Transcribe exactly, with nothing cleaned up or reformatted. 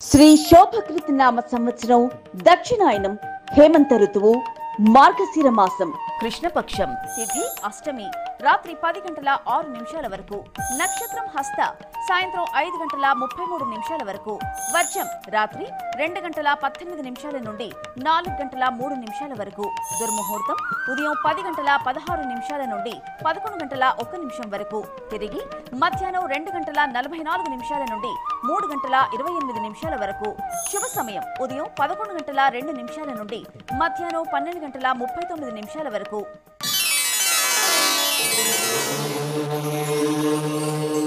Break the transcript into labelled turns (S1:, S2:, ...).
S1: శ్రీ శోభకృత్ నామ సంవత్సరం దక్షిణాయనం హేమంత ఋతువు మార్గశిర మాసం
S2: కృష్ణపక్షం తిథి అష్టమి రాత్రి పది గంటల ఆరు నిమిషాల వరకు నక్షత్రం హస్త సాయంత్రం ఐదు గంటల ముప్పై మూడు నిమిషాల వరకు వర్షం రాత్రి రెండు గంటల పద్దెనిమిది నిమిషాల నుండి నాలుగు గంటల మూడు నిమిషాల వరకు దుర్ముహూర్తం ఉదయం పది గంటల పదహారు నిమిషాల నుండి పదకొండు గంటల ఒక్క నిమిషం వరకు తిరిగి మధ్యాహ్నం రెండు గంటల నలభై నాలుగు నిమిషాల నుండి మూడు గంటల ఇరవై ఎనిమిది నిమిషాల వరకు శుభ సమయం ఉదయం పదకొండు గంటల రెండు నిమిషాల నుండి మధ్యాహ్నం పన్నెండు గంటల ముప్పై తొమ్మిది నిమిషాల వరకు